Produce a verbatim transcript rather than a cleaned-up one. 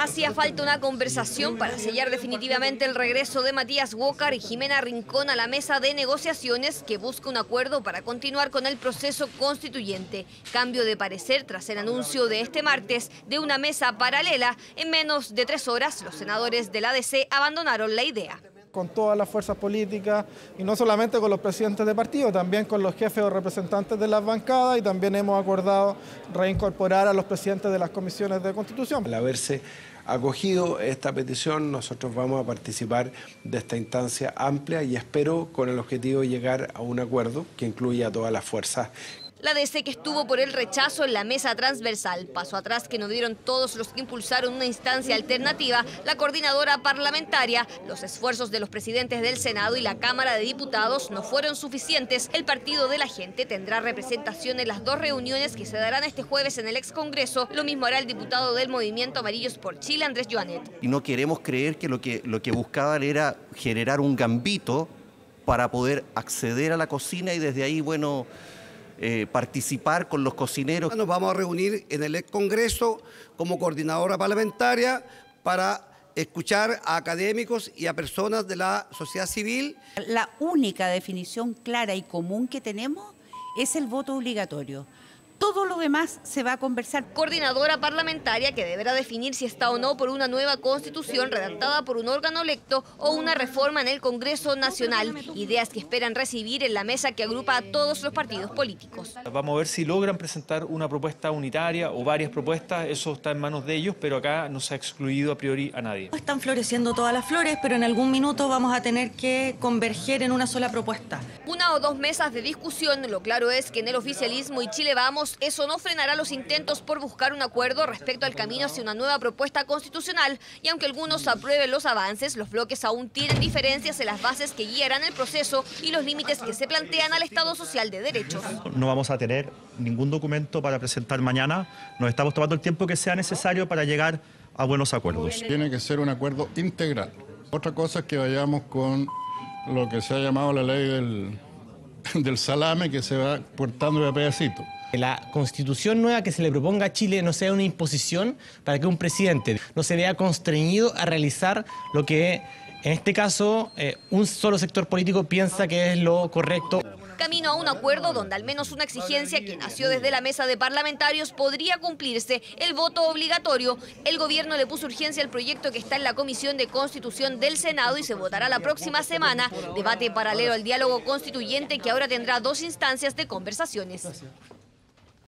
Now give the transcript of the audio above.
Hacía falta una conversación para sellar definitivamente el regreso de Matías Walker y Jimena Rincón a la mesa de negociaciones que busca un acuerdo para continuar con el proceso constituyente. Cambio de parecer tras el anuncio de este martes de una mesa paralela. En menos de tres horas, los senadores del A D C abandonaron la idea. Con todas las fuerzas políticas y no solamente con los presidentes de partido, también con los jefes o representantes de las bancadas, y también hemos acordado reincorporar a los presidentes de las comisiones de Constitución. Al haberse acogido esta petición, nosotros vamos a participar de esta instancia amplia y espero con el objetivo de llegar a un acuerdo que incluya a todas las fuerzas. La D C que estuvo por el rechazo en la mesa transversal, paso atrás que no dieron todos los que impulsaron una instancia alternativa, la coordinadora parlamentaria, los esfuerzos de los presidentes del Senado y la Cámara de Diputados no fueron suficientes. El Partido de la Gente tendrá representación en las dos reuniones que se darán este jueves en el ex Congreso. Lo mismo hará el diputado del Movimiento Amarillos por Chile, Andrés Joanet. Y no queremos creer que lo que, lo que buscaban era generar un gambito para poder acceder a la cocina y desde ahí, bueno... Eh, participar con los cocineros. Nos vamos a reunir en el ex Congreso como coordinadora parlamentaria para escuchar a académicos y a personas de la sociedad civil. La única definición clara y común que tenemos es el voto obligatorio. Todo lo demás se va a conversar. Coordinadora parlamentaria que deberá definir si está o no por una nueva constitución redactada por un órgano electo o una reforma en el Congreso Nacional. Ideas que esperan recibir en la mesa que agrupa a todos los partidos políticos. Vamos a ver si logran presentar una propuesta unitaria o varias propuestas. Eso está en manos de ellos, pero acá no se ha excluido a priori a nadie. Están floreciendo todas las flores, pero en algún minuto vamos a tener que converger en una sola propuesta. Una o dos mesas de discusión. Lo claro es que en el oficialismo y Chile Vamos, eso no frenará los intentos por buscar un acuerdo respecto al camino hacia una nueva propuesta constitucional. Y aunque algunos aprueben los avances, los bloques aún tienen diferencias en las bases que guiarán el proceso y los límites que se plantean al Estado Social de Derechos. No vamos a tener ningún documento para presentar mañana. Nos estamos tomando el tiempo que sea necesario para llegar a buenos acuerdos. Tiene que ser un acuerdo integral. Otra cosa es que vayamos con lo que se ha llamado la ley del, del salame, que se va cortando de a pedacito. La constitución nueva que se le proponga a Chile no sea una imposición para que un presidente no se vea constreñido a realizar lo que, en este caso, eh, un solo sector político piensa que es lo correcto. Camino a un acuerdo donde al menos una exigencia que nació desde la mesa de parlamentarios podría cumplirse, el voto obligatorio. El gobierno le puso urgencia al proyecto que está en la Comisión de Constitución del Senado y se votará la próxima semana. Debate paralelo al diálogo constituyente que ahora tendrá dos instancias de conversaciones.